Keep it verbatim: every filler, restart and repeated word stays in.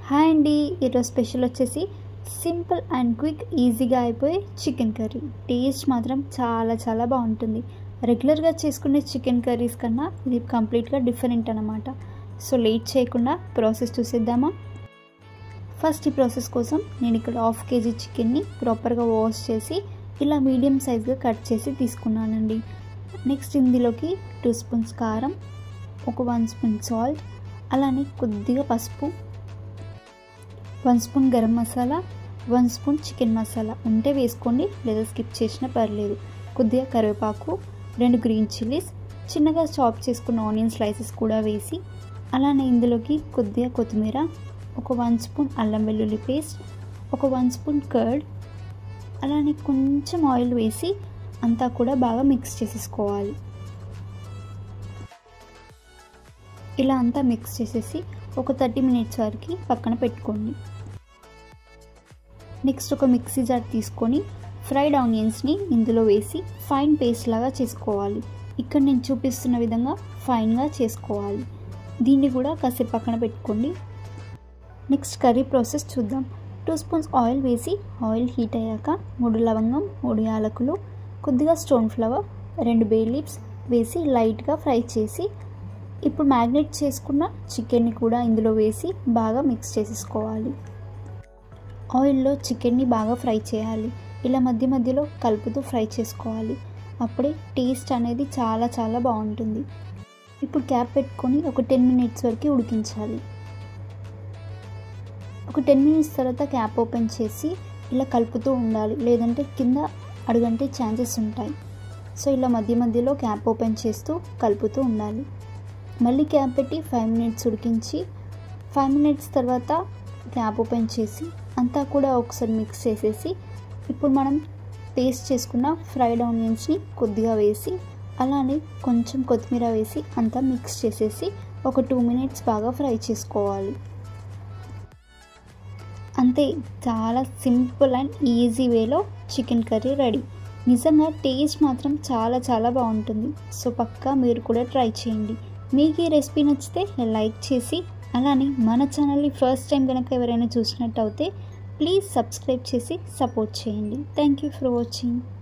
Hi అండి, ఈరోజు special వచ్చేసి సింపుల్ అండ్ క్విక్ ఈజీగా అయిపోయే చికెన్ కర్రీ. టేస్ట్ మాత్రం చాలా చాలా బాగుంటుంది. రెగ్యులర్గా చేసుకునే చికెన్ కర్రీస్ కన్నా ఇది కంప్లీట్గా డిఫరెంట్ అనమాట. సో లేట్ చేయకుండా ప్రాసెస్ చూసేద్దామా. ఫస్ట్ ఈ ప్రాసెస్ కోసం నేను ఇక్కడ హాఫ్ కేజీ చికెన్ని ప్రాపర్గా వాష్ చేసి ఇలా మీడియం సైజ్గా కట్ చేసి తీసుకున్నానండి. నెక్స్ట్ ఇందులోకి టూ స్పూన్స్ కారం, ఒక వన్ స్పూన్ సాల్ట్, అలానే కొద్దిగా పసుపు, one spoon garam masala, one spoon chicken masala ఉంటే వేసుకోండి, లేదా స్కిప్ చేసినా పర్లేదు. కొద్దిగా కరివేపాకు, రెండు గ్రీన్ చిల్లీస్, చిన్నగా చాప్ చేసుకున్న ఆనియన్ స్లైసెస్ కూడా వేసి, అలానే ఇందులోకి కొద్దిగా కొత్తిమీర, ఒక వన్ స్పూన్ అల్లం వెల్లుల్లి పేస్ట్, ఒక వన్ స్పూన్ కర్డ్, అలానే కొంచెం ఆయిల్ వేసి అంతా కూడా బాగా మిక్స్ చేసేసుకోవాలి. ఇలా అంతా మిక్స్ చేసేసి ఒక థర్టీ మినిట్స్ వరకు పక్కన పెట్టుకోండి. నెక్స్ట్ ఒక మిక్సీ జార్ తీసుకొని ఫ్రైడ్ ఆనియన్స్ని ఇందులో వేసి ఫైన్ పేస్ట్ లాగా చేసుకోవాలి. ఇక్కడ నేను చూపిస్తున్న విధంగా ఫైన్గా చేసుకోవాలి. దీన్ని కూడా కాసేపు పక్కన పెట్టుకోండి. నెక్స్ట్ కర్రీ ప్రాసెస్ చూద్దాం. టూ స్పూన్స్ ఆయిల్ వేసి ఆయిల్ హీట్ అయ్యాక మూడు లవంగం, మూడు యాలకులు, కొద్దిగా స్టోన్ ఫ్లవర్, రెండు బే లీవ్స్ వేసి లైట్గా ఫ్రై చేసి ఇప్పుడు మ్యాగ్నేట్ చేసుకున్న చికెన్ని కూడా ఇందులో వేసి బాగా మిక్స్ చేసేసుకోవాలి. ఆయిల్లో చికెన్ని బాగా ఫ్రై చేయాలి. ఇలా మధ్య మధ్యలో కలుపుతూ ఫ్రై చేసుకోవాలి. అప్పుడే టేస్ట్ అనేది చాలా చాలా బాగుంటుంది. ఇప్పుడు క్యాప్ పెట్టుకొని ఒక టెన్ మినిట్స్ వరకు ఉడికించాలి. ఒక టెన్ మినిట్స్ తర్వాత క్యాప్ ఓపెన్ చేసి ఇలా కలుపుతూ ఉండాలి, లేదంటే కింద అడుగంటే ఛాన్సెస్ ఉంటాయి. సో ఇలా మధ్య మధ్యలో క్యాప్ ఓపెన్ చేస్తూ కలుపుతూ ఉండాలి. మళ్ళీ క్యాప్ పెట్టి ఫైవ్ మినిట్స్ ఉడికించి ఫైవ్ మినిట్స్ తర్వాత క్యాప్ ఓపెన్ చేసి అంతా కూడా ఒకసారి మిక్స్ చేసేసి ఇప్పుడు మనం పేస్ట్ చేసుకున్న ఫ్రైడ్ ఆనియన్స్ని కొద్దిగా వేసి అలానే కొంచెం కొత్తిమీర వేసి అంతా మిక్స్ చేసేసి ఒక టూ మినిట్స్ బాగా ఫ్రై చేసుకోవాలి. అంతే, చాలా సింపుల్ అండ్ ఈజీ వేలో చికెన్ కర్రీ రెడీ. నిజంగా టేస్ట్ మాత్రం చాలా చాలా బాగుంటుంది. సో పక్కా మీరు కూడా ట్రై చేయండి. మీకు ఈ రెసిపీ నచ్చితే లైక్ చేసి అలానే మన ఛానల్ని ఫస్ట్ టైం కనుక ఎవరైనా చూసినట్టు అయితే ప్లీజ్ సబ్స్క్రైబ్ చేసి సపోర్ట్ చేయండి. Thank you for watching.